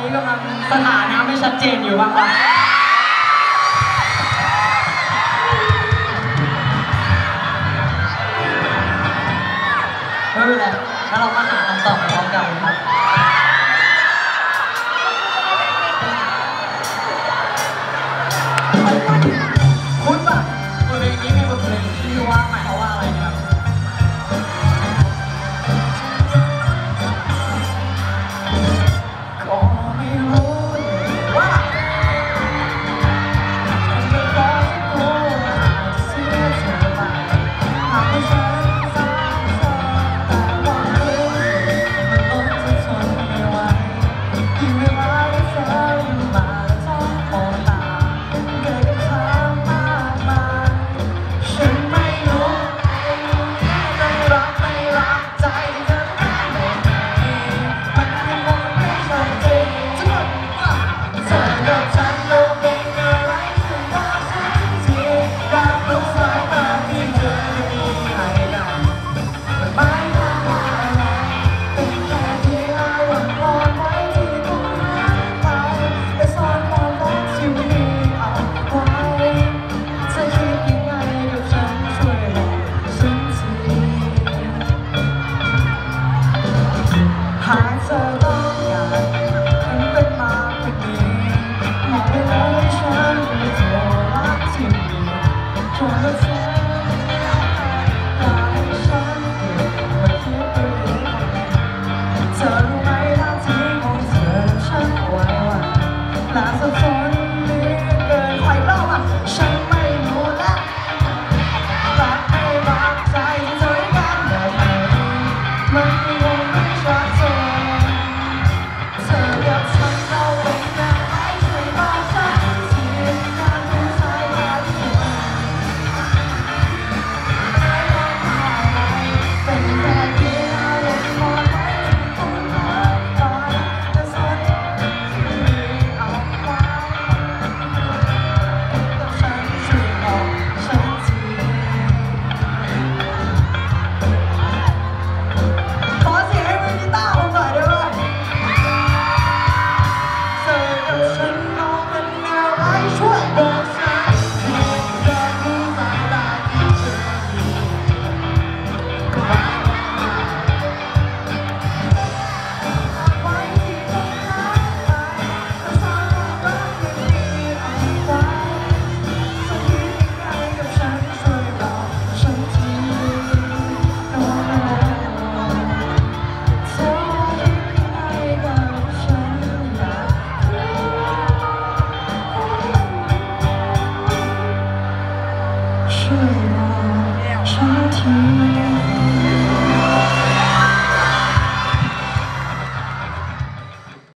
นี้กำลังสถานะไม่ชัดเจนอยู่บ้างครับไม่เป็นไรแล้วเรามาหาคำตอบพร้อมกันครับคุณป่ะบทเพลงนี้มีบทเพลงที่ว่าหมายความว่าอะไรนะครับก็ไม่รู้ว่าฉันจะขอโทษอาจจะเสียเธอไปหากไม่ใช่ซ้ำซ้อนแต่ว่าเรื่องมันล้นจะทนไม่ไหวยิ่งเวลาที่เธออยู่มาแล้วท้องมองตาเกิดคำถามมากมายฉันไม่รู้จะรักไม่รักใจเธอได้หมดมันยังมองไม่ชัดเจนจะบอกว่าเธอกับฉันเราเป็นอะไรถึงได้สักทีการรู้สายตาที่เธอมีให้กันมันไม่ได้อะไรเป็นแค่ที่อารมณ์อ่อนไหวที่ต้องหายไปแต่ซ่อนความรักที่มีเอาไว้เธอคิดยังไงกับฉันช่วยบอกฉันทีหากเธอต้องการมันเป็นมากกว่านี้มองไปเลยฉันเป็นตัวรักที่มีจนมาเธออยากให้ฉันเก็บมาคิดไปเองเธอรู้ไหมท่าทีของเธอฉันไว้วันและสับสนเหลือเกินใครเล่ามาฉันไม่รู้แล้วรักไม่รักใจเธอได้กันแบบไหนมันยังคงไม่ชัดเจนเธอกับฉันเราเป็นอะไรช่วยบอกฉันทีการรู้สายตาที่เธอเป็นแค่เพียงอารมณ์อ่อนไหวที่ต้องหายไปแต่ซ่อนที่มีเอาไว้กับฉันช่วยบอกฉันทีขอเสียงให้มือกีตาร์ผมหน่อยได้ไหมเธอกับฉันมองเป็นแนวไรช่วยบอกฉันทีอยากรู้สายตาที่เธอมีไว้ที่ต้องหายไปแต่ซ่อนความรักที่มีเอาไว้เธอคิดยังไงกับฉันช่วยบอกฉันที No noเธอคิดยังไงกับฉันอยากรู้ช่วยบอกฉันที